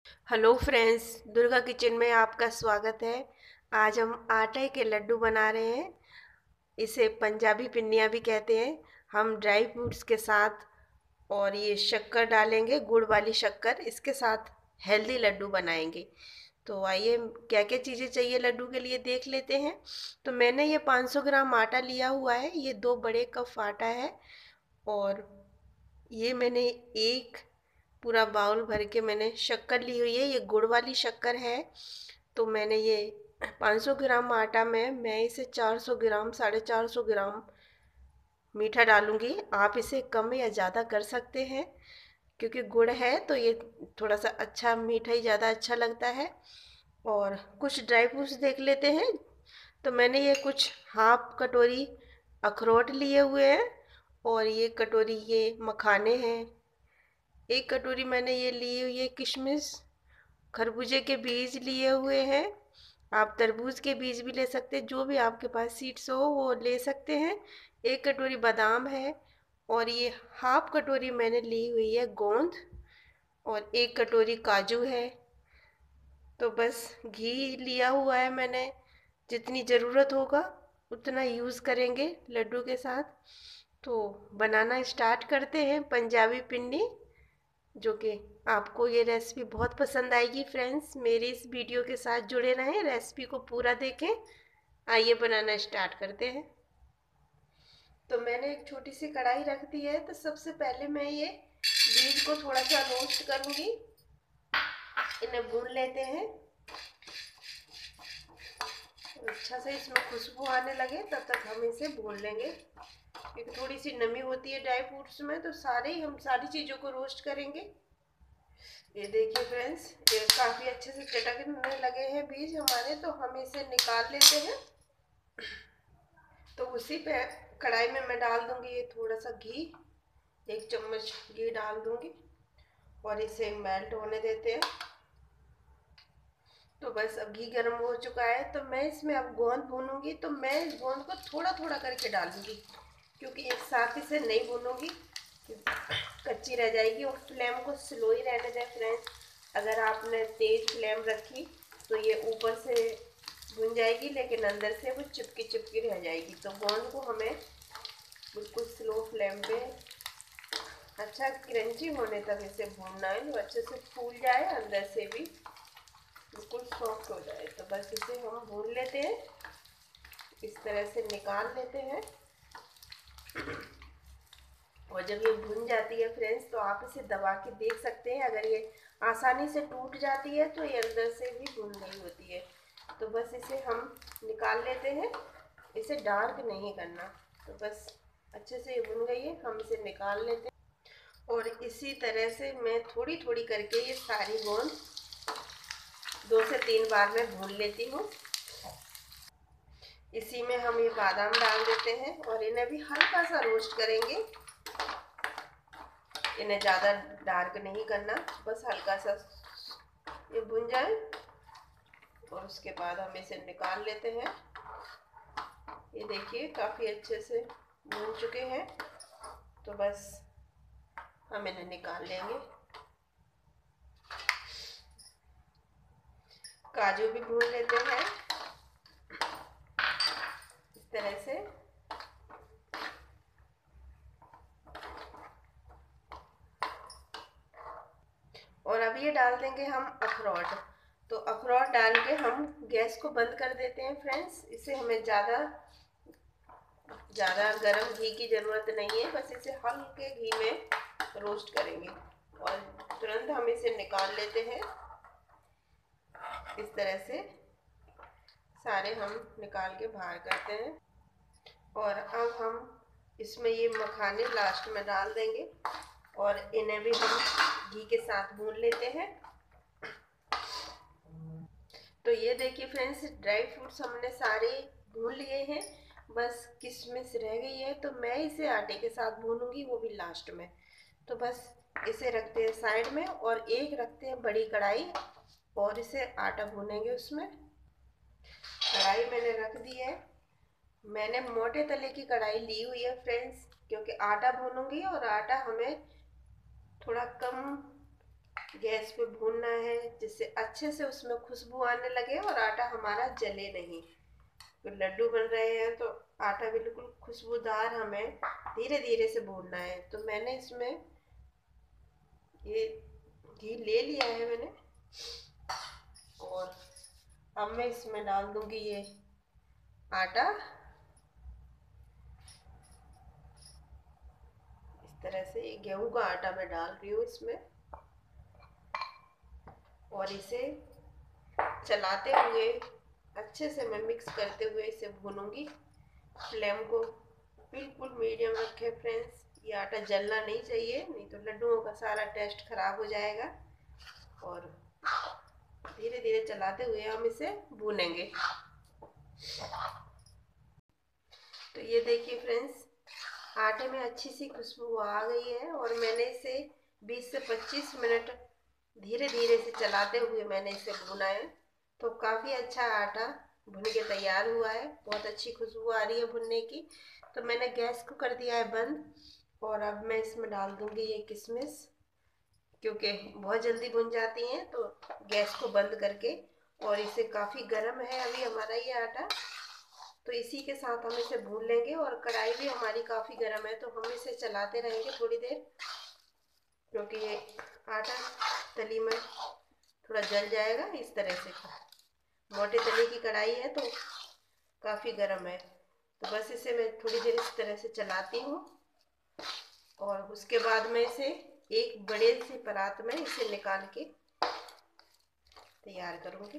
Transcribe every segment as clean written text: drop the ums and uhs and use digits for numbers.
Hello friends, Durga kitchen में आपका स्वागत है। आज हम आटे के लड्डू बना रहे हैं। इसे पंजाबी पिन्नियाँ भी कहते हैं। हम ड्राई फ्रूट्स के साथ और ये शक्कर डालेंगे, गुड़ वाली शक्कर, इसके साथ हेल्दी लड्डू बनाएंगे। तो आइए, क्या क्या चीज़ें चाहिए लड्डू के लिए देख लेते हैं। तो मैंने ये 500 ग्राम आटा लिया हुआ है। ये 2 बड़े कप आटा है। और ये मैंने एक पूरा बाउल भर के मैंने शक्कर ली हुई है। ये गुड़ वाली शक्कर है। तो मैंने ये 500 ग्राम आटा में मैं इसे 400 ग्राम, 450 ग्राम मीठा डालूंगी। आप इसे कम या ज़्यादा कर सकते हैं, क्योंकि गुड़ है तो ये थोड़ा सा अच्छा, मीठा ही ज़्यादा अच्छा लगता है। और कुछ ड्राई फ्रूट्स देख लेते हैं। तो मैंने ये कुछ हाफ कटोरी अखरोट लिए हुए हैं। और ये कटोरी ये मखाने हैं। एक कटोरी मैंने ये ली हुई है किशमिश। खरबूजे के बीज लिए हुए हैं। आप तरबूज के बीज भी ले सकते हैं, जो भी आपके पास सीड्स हो वो ले सकते हैं। एक कटोरी बादाम है। और ये हाफ कटोरी मैंने ली हुई है गोंद। और एक कटोरी काजू है। तो बस घी लिया हुआ है मैंने। जितनी ज़रूरत होगा उतना यूज़ करेंगे लड्डू के साथ। तो बनाना स्टार्ट करते हैं पंजाबी पिन्नी, जो कि आपको ये रेसिपी बहुत पसंद आएगी। फ्रेंड्स, मेरी इस वीडियो के साथ जुड़े रहें, रेसिपी को पूरा देखें। आइए बनाना स्टार्ट करते हैं। तो मैंने एक छोटी सी कढ़ाई रख दी है। तो सबसे पहले मैं ये बीज को थोड़ा सा रोस्ट करूंगी। इन्हें भून लेते हैं। अच्छा से इसमें खुशबू आने लगे तब तक हम इसे भून लेंगे, क्योंकि थोड़ी सी नमी होती है ड्राई फ्रूट्स में। तो हम सारी चीज़ों को रोस्ट करेंगे। ये देखिए फ्रेंड्स, ये काफ़ी अच्छे से चटकने लगे हैं बीज हमारे। तो हम इसे निकाल लेते हैं। तो उसी पे कढ़ाई में मैं डाल दूंगी ये थोड़ा सा घी। 1 चम्मच घी डाल दूंगी और इसे मेल्ट होने देते हैं। तो बस अब घी गर्म हो चुका है। तो मैं इसमें अब गोंद भूनूंगी। तो मैं इस गोंद को थोड़ा थोड़ा करके डालूंगी, क्योंकि एक साथ इसे नहीं भूनूंगी, कच्ची रह जाएगी। और फ्लेम को स्लो ही रहने दें फ्रेंड्स। अगर आपने तेज फ्लेम रखी तो ये ऊपर से भुन जाएगी, लेकिन अंदर से वो चिपकी चिपकी रह जाएगी। तो गोंद को हमें बिल्कुल स्लो फ्लेम पे अच्छा क्रंची होने तक इसे भूनना है, जो अच्छे से फूल जाए, अंदर से भी बिल्कुल सॉफ्ट हो जाए। तो बस इसे हम भून लेते हैं, इस तरह से निकाल लेते हैं। और जब ये भुन जाती है फ्रेंड्स, तो आप इसे दबा के देख सकते हैं। अगर ये आसानी से टूट जाती है तो ये अंदर से भी भुन गई होती है। तो बस इसे हम निकाल लेते हैं। इसे डार्क नहीं करना। तो बस अच्छे से ये भुन गई है, हम इसे निकाल लेते हैं। और इसी तरह से मैं थोड़ी थोड़ी करके ये सारी गोंद 2 से 3 बार में भून लेती हूँ। इसी में हम ये बादाम डाल देते हैं और इन्हें भी हल्का सा रोस्ट करेंगे। इन्हें ज़्यादा डार्क नहीं करना, बस हल्का सा ये भुन जाए। और उसके बाद हम इसे निकाल लेते हैं। ये देखिए काफ़ी अच्छे से भून चुके हैं। तो बस हम इन्हें निकाल लेंगे। काजू भी भून लेते हैं इस तरह से। और अब ये डाल देंगे हम अखरोट। तो अखरोट डाल के हम गैस को बंद कर देते हैं फ्रेंड्स। इसे हमें ज़्यादा गर्म घी की ज़रूरत नहीं है, बस इसे हल्के घी में रोस्ट करेंगे। और तुरंत हम इसे निकाल लेते हैं। इस तरह से सारे हम निकाल के बाहर करते हैं। और अब हम इसमें ये मखाने लास्ट में डाल देंगे और इन्हें भी हम घी के साथ भून लेते हैं। तो ये देखिए फ्रेंड्स, ड्राई फ्रूट्स हमने सारे भून लिए हैं। बस किशमिश रह गई है, तो मैं इसे आटे के साथ भूनूंगी, वो भी लास्ट में। तो बस इसे रखते हैं साइड में और एक रखते हैं बड़ी कढ़ाई और इसे आटा भूनेंगे उसमें। कढ़ाई मैंने रख दी है। मैंने मोटे तले की कढ़ाई ली हुई है फ्रेंड्स, क्योंकि आटा भूनूंगी और आटा हमें थोड़ा कम गैस पे भूनना है जिससे अच्छे से उसमें खुशबू आने लगे और आटा हमारा जले नहीं। तो लड्डू बन रहे हैं तो आटा बिल्कुल खुशबूदार हमें धीरे धीरे से भूनना है। तो मैंने इसमें ये घी ले लिया है मैंने, और अब मैं इसमें डाल दूंगी ये आटा। इस तरह से ये गेहूं का आटा मैं डाल रही हूँ इसमें, और इसे चलाते हुए अच्छे से मैं मिक्स करते हुए इसे भूनूंगी। फ्लेम को बिल्कुल मीडियम रखें फ्रेंड्स, ये आटा जलना नहीं चाहिए, नहीं तो लड्डुओं का सारा टेस्ट खराब हो जाएगा। और धीरे धीरे चलाते हुए हम इसे भूनेंगे। तो ये देखिए फ्रेंड्स, आटे में अच्छी सी खुशबू आ गई है और मैंने इसे 20 से 25 मिनट धीरे धीरे से चलाते हुए मैंने इसे भूना है। तो काफ़ी अच्छा आटा भुन के तैयार हुआ है, बहुत अच्छी खुशबू आ रही है भुनने की। तो मैंने गैस को कर दिया है बंद, और अब मैं इसमें डाल दूंगी ये किशमिश, क्योंकि बहुत जल्दी भुन जाती हैं। तो गैस को बंद करके, और इसे काफ़ी गर्म है अभी हमारा ये आटा, तो इसी के साथ हम इसे भून लेंगे। और कढ़ाई भी हमारी काफ़ी गर्म है तो हम इसे चलाते रहेंगे थोड़ी देर, क्योंकि ये आटा तली में थोड़ा जल जाएगा। इस तरह से मोटे तले की कढ़ाई है तो काफ़ी गर्म है, तो बस इसे मैं थोड़ी देर इस तरह से चलाती हूँ, और उसके बाद मैं इसे एक बड़े से परात में इसे निकाल के तैयार करूँगी।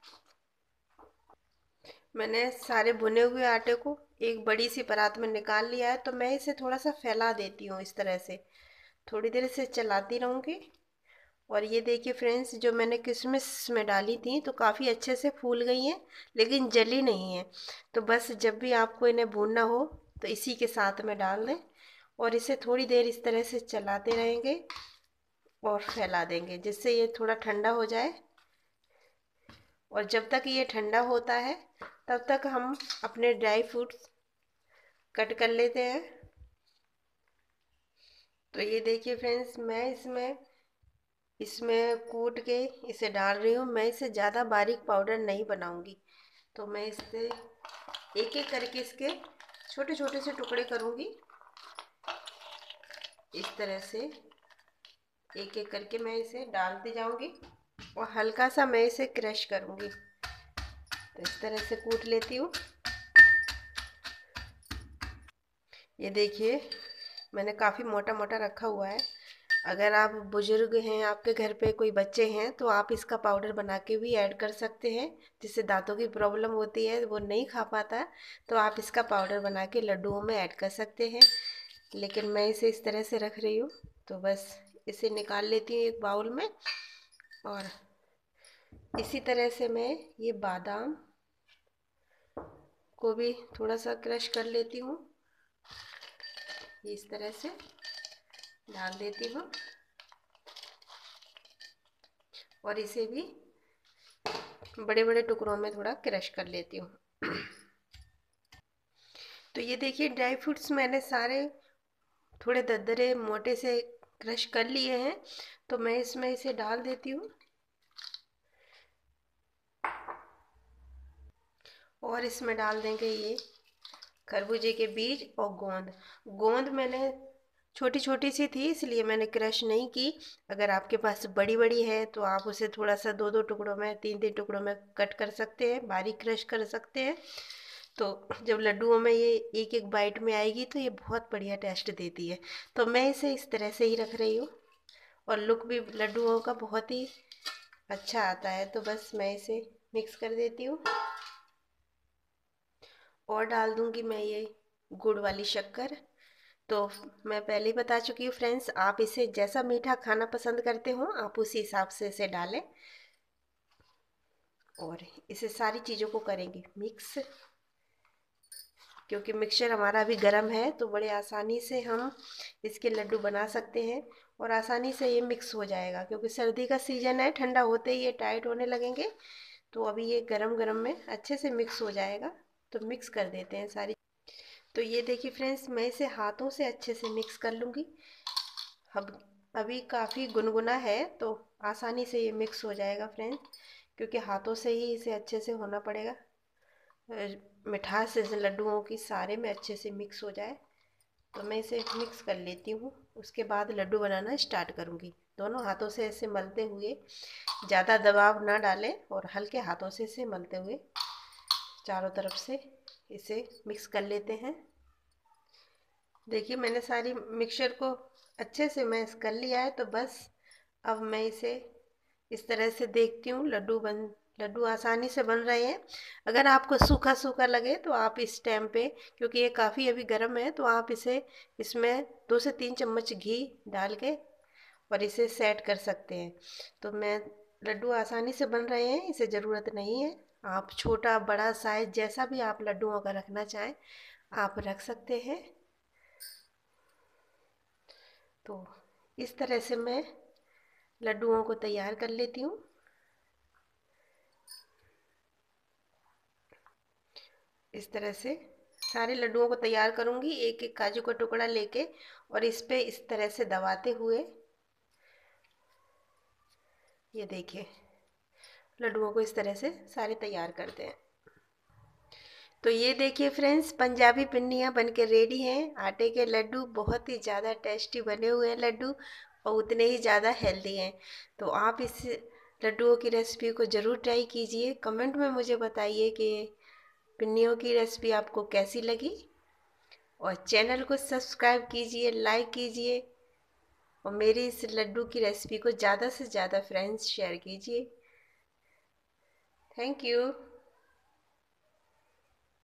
मैंने सारे भुने हुए आटे को एक बड़ी सी परात में निकाल लिया है, तो मैं इसे थोड़ा सा फैला देती हूँ। इस तरह से थोड़ी देर इसे चलाती रहूँगी। और ये देखिए फ्रेंड्स, जो मैंने किशमिश में डाली थी तो काफ़ी अच्छे से फूल गई हैं, लेकिन जली नहीं है। तो बस जब भी आपको इन्हें भूनना हो तो इसी के साथ में डाल दें, और इसे थोड़ी देर इस तरह से चलाते रहेंगे और फैला देंगे, जिससे ये थोड़ा ठंडा हो जाए। और जब तक ये ठंडा होता है तब तक हम अपने ड्राई फ्रूट्स कट कर लेते हैं। तो ये देखिए फ्रेंड्स, मैं इसमें इसमें कूट के इसे डाल रही हूँ। मैं इसे ज़्यादा बारीक पाउडर नहीं बनाऊँगी, तो मैं इससे एक एक करके इसके छोटे छोटे से टुकड़े करूँगी। इस तरह से एक एक करके मैं इसे डालती जाऊँगी, और हल्का सा मैं इसे क्रश करूँगी। तो इस तरह से कूट लेती हूँ। ये देखिए, मैंने काफ़ी मोटा मोटा रखा हुआ है। अगर आप बुजुर्ग हैं, आपके घर पे कोई बच्चे हैं, तो आप इसका पाउडर बना के भी ऐड कर सकते हैं। जिससे दांतों की प्रॉब्लम होती है, वो नहीं खा पाता, तो आप इसका पाउडर बना के लड्डुओं में ऐड कर सकते हैं। लेकिन मैं इसे इस तरह से रख रही हूँ, तो बस इसे निकाल लेती हूँ एक बाउल में। और इसी तरह से मैं ये बादाम को भी थोड़ा सा क्रश कर लेती हूँ। इस तरह से डाल देती हूँ, और इसे भी बड़े बड़े टुकड़ों में थोड़ा क्रश कर लेती हूँ। तो ये देखिए, ड्राई फ्रूट्स मैंने सारे थोड़े दरदरे मोटे से क्रश कर लिए हैं, तो मैं इसमें इसे डाल देती हूँ। और इसमें डाल देंगे ये खरबूजे के बीज और गोंद। गोंद मैंने छोटी छोटी सी थी इसलिए मैंने क्रश नहीं की। अगर आपके पास बड़ी बड़ी है तो आप उसे थोड़ा सा दो दो टुकड़ों में, तीन तीन टुकड़ों में कट कर सकते हैं, बारीक क्रश कर सकते हैं। तो जब लड्डुओं में ये एक एक बाइट में आएगी तो ये बहुत बढ़िया टेस्ट देती है। तो मैं इसे इस तरह से ही रख रही हूँ, और लुक भी लड्डुओं का बहुत ही अच्छा आता है। तो बस मैं इसे मिक्स कर देती हूँ, और डाल दूँगी मैं ये गुड़ वाली शक्कर। तो मैं पहले ही बता चुकी हूँ फ्रेंड्स, आप इसे जैसा मीठा खाना पसंद करते हो आप उसी हिसाब से इसे डालें। और इसे सारी चीज़ों को करेंगे मिक्स, क्योंकि मिक्सचर हमारा अभी गर्म है तो बड़े आसानी से हम इसके लड्डू बना सकते हैं, और आसानी से ये मिक्स हो जाएगा। क्योंकि सर्दी का सीज़न है, ठंडा होते ही ये टाइट होने लगेंगे, तो अभी ये गरम गरम में अच्छे से मिक्स हो जाएगा। तो मिक्स कर देते हैं सारी। तो ये देखिए फ्रेंड्स, मैं इसे हाथों से अच्छे से मिक्स कर लूँगी। अब अभी काफ़ी गुनगुना है तो आसानी से ये मिक्स हो जाएगा फ्रेंड्स, क्योंकि हाथों से ही इसे अच्छे से होना पड़ेगा। मिठास इस लड्डुओं की सारे में अच्छे से मिक्स हो जाए। तो मैं इसे मिक्स कर लेती हूँ, उसके बाद लड्डू बनाना स्टार्ट करूँगी। दोनों हाथों से ऐसे मलते हुए, ज़्यादा दबाव ना डालें और हल्के हाथों से इसे मलते हुए चारों तरफ से इसे मिक्स कर लेते हैं। देखिए मैंने सारी मिक्सचर को अच्छे से मैश कर लिया है। तो बस अब मैं इसे इस तरह से देखती हूँ, लड्डू आसानी से बन रहे हैं। अगर आपको सूखा सूखा लगे तो आप इस टाइम पे, क्योंकि ये काफ़ी अभी गर्म है, तो आप इसे इसमें 2 से 3 चम्मच घी डाल के और इसे सेट कर सकते हैं। तो मैं लड्डू आसानी से बन रहे हैं, इसे ज़रूरत नहीं है। आप छोटा बड़ा साइज जैसा भी आप लड्डुओं का रखना चाहें आप रख सकते हैं। तो इस तरह से मैं लड्डुओं को तैयार कर लेती हूँ। इस तरह से सारे लड्डुओं को तैयार करूँगी, एक एक काजू का टुकड़ा लेके और इस पे इस तरह से दबाते हुए, ये देखिए लड्डुओं को इस तरह से सारे तैयार करते हैं। तो ये देखिए फ्रेंड्स, पंजाबी पिन्नियाँ बनके रेडी हैं। आटे के लड्डू बहुत ही ज़्यादा टेस्टी बने हुए हैं लड्डू, और उतने ही ज़्यादा हेल्दी हैं। तो आप इस लड्डुओं की रेसिपी को ज़रूर ट्राई कीजिए। कमेंट में मुझे बताइए कि पिन्नियों की रेसिपी आपको कैसी लगी, और चैनल को सब्सक्राइब कीजिए, लाइक कीजिए, और मेरी इस लड्डू की रेसिपी को ज़्यादा से ज़्यादा फ्रेंड्स शेयर कीजिए। Thank you.